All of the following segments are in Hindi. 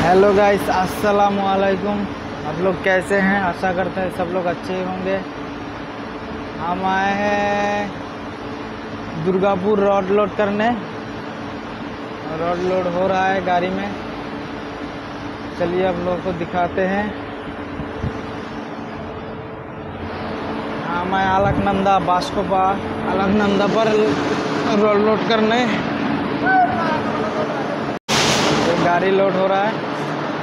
हेलो गाइस, अस्सलामु अलैकुम। आप लोग कैसे हैं? आशा करते हैं सब लोग अच्छे ही होंगे। हम आए हैं दुर्गापुर रॉड लोड करने। रॉड लोड हो रहा है गाड़ी में। चलिए आप लोगों को दिखाते हैं। हम आए अलकनंदा बास्कोपा अलकनंदा पर रॉड लोड करने। गाड़ी लोड हो रहा है।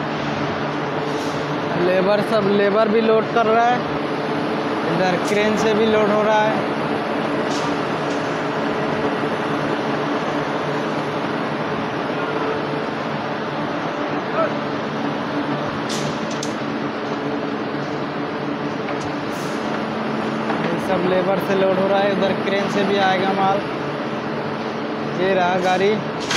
लेबर भी लोड कर रहा है। इधर क्रेन से भी लोड हो रहा है। ये सब लेबर से लोड हो रहा है। उधर क्रेन से भी आएगा माल। ये रहा गाड़ी।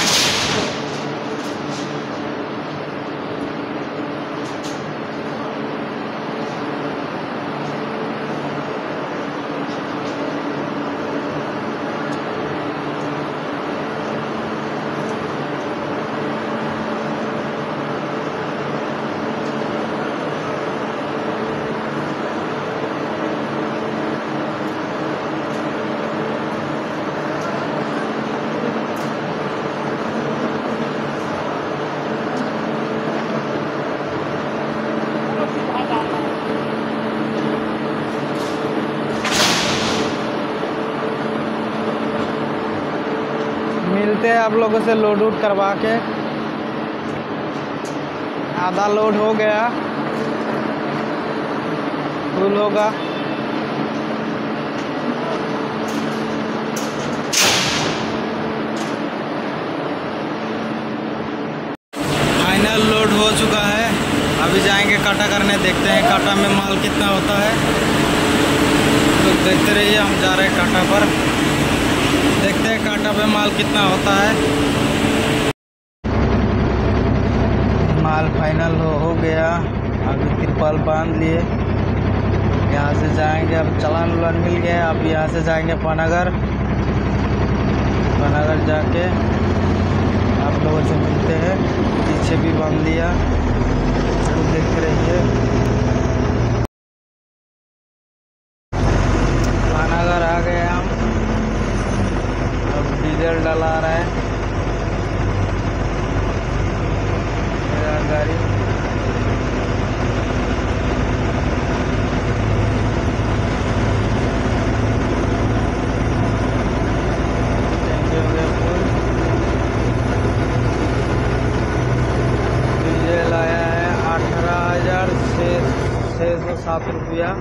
मिलते हैं आप लोगों से लोड आउट करवा के। आधा लोड हो गया, फुल होगा। फाइनल लोड हो चुका है। अभी जाएंगे काटा करने, देखते हैं काटा में माल कितना होता है। तो देखते रहिए, हम जा रहे हैं काटा पर। देखते हैं काटा पे माल कितना होता है। माल फाइनल हो गया। अभी तिरपाल बांध लिए। यहाँ से जाएंगे, अब चालान उलान मिल गया। अब यहाँ से जाएंगे पानागर। पानागर जाके आप लोगों से मिलते हैं। पीछे भी बांध दिया, तो देखते रहिए। पानागर आ गए हम। डीजल डला रहा है मेरा गाड़ी। डीजल आया है 18,607 रुपया।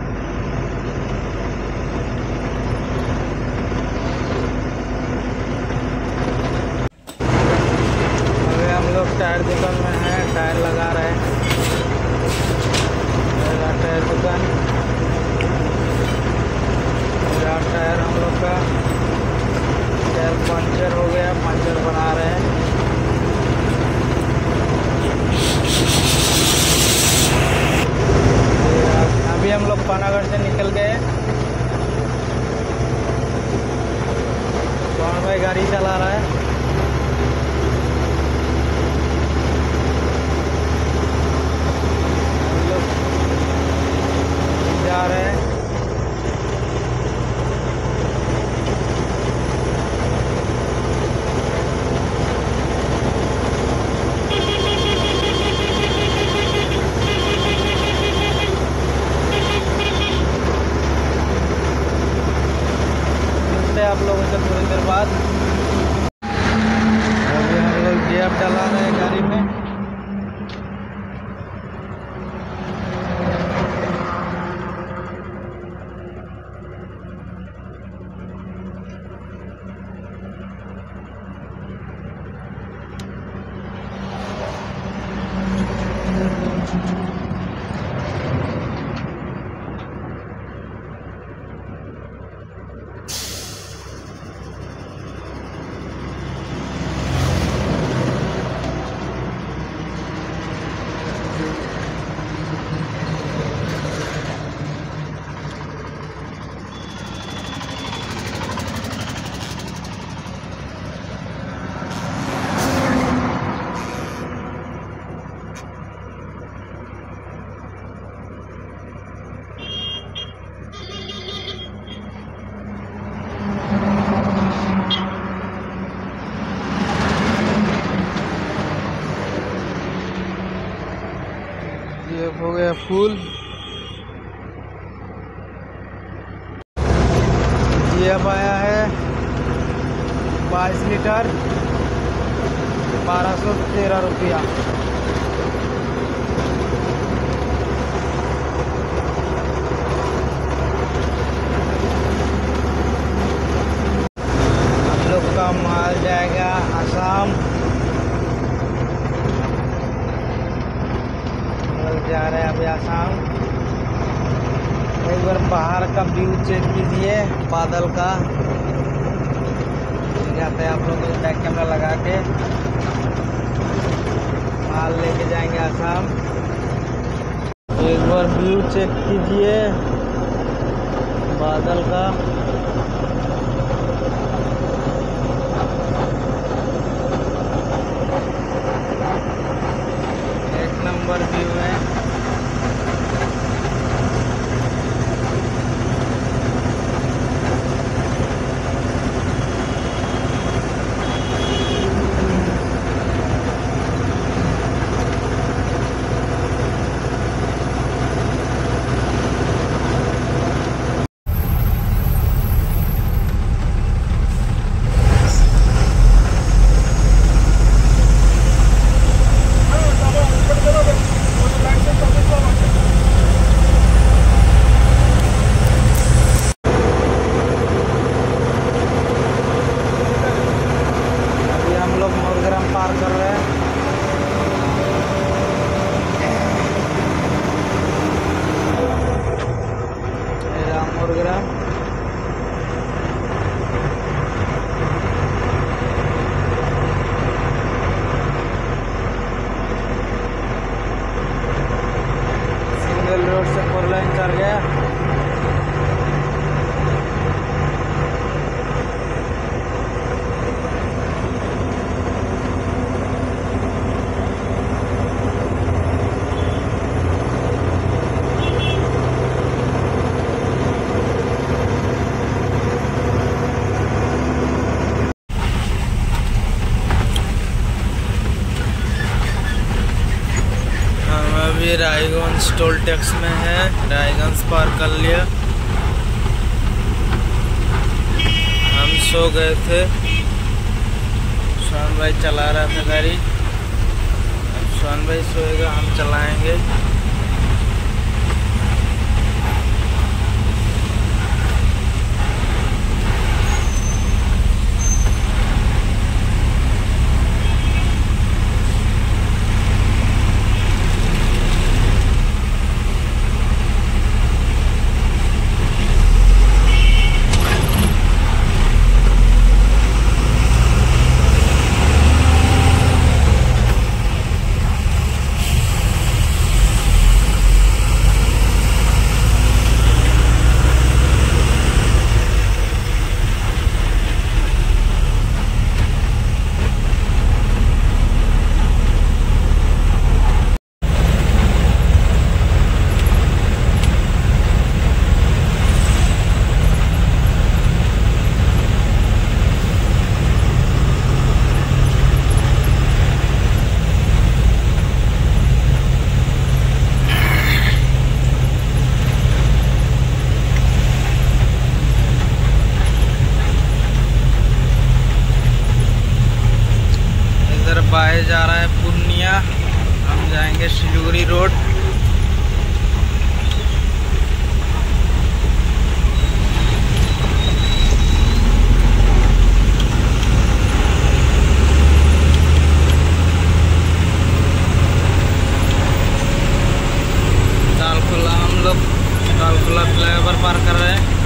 टायर दुकान में है, टायर लगा रहे हैं। मेरा टायर दुकान, मेरा टायर हम लोग का टायर पंचर हो गया, पंचर बना रहे हैं। अभी हम लोग पानागढ़ से निकल गए। कौन भाई गाड़ी चला रहा है? जा रहे हैं। मिलते हैं आप लोगों से थोड़ी देर बाद। अभी हम लोग गियर डला रहे हैं गाड़ी में। हो गया फुल। ये अब आया है 22 लीटर 1213 रुपया। हम लोग का माल जाएगा आसाम। जा रहे हैं अभी आसाम। एक बार बाहर का व्यू चेक कीजिए बादल का। जाते हैं आप लोग बैक कैमरा लगा के, माल लेके जाएंगे आसाम। एक बार व्यू चेक कीजिए बादल का। एक नंबर व्यू है। पार कर रहे हैं। मुर्गराम सिंगल रोड से 4 लाइन चल गया। अभी रायगंज टोल टैक्स में है। रायगंज पार कर लिया। हम सो गए थे, सोहन भाई चला रहा था गाड़ी। अब सोहन भाई सोएगा, हम चलाएंगे। बाहर जा रहा है पूर्णिया। हम जाएंगे सिलीगुड़ी रोड। दालखुला हम लोग दालखुला फ्लाईओवर पार कर रहे हैं।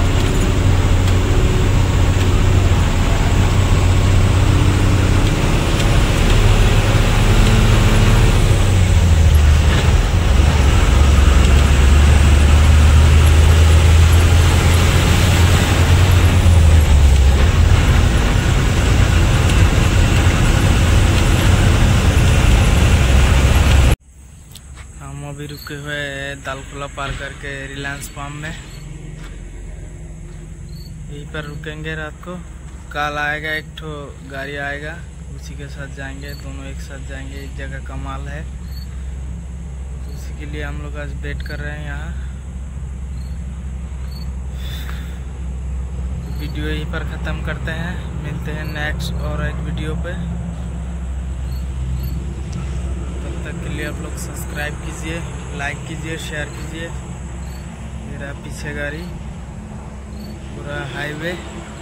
अभी रुके हुए दालखुला पार करके रिलायंस फार्म में। यहीं पर रुकेंगे रात को। कल आएगा एक ठो गाड़ी आएगा, उसी के साथ जाएंगे। दोनों एक साथ जाएंगे। एक जगह का माल है, उसी के लिए हम लोग आज वेट कर रहे हैं यहाँ। वीडियो यहीं पर ख़त्म करते हैं, मिलते हैं नेक्स्ट और एक वीडियो पे। तब तक के लिए आप लोग सब्सक्राइब कीजिए, लाइक कीजिए, शेयर कीजिए। मेरा पीछे गाड़ी पूरा हाईवे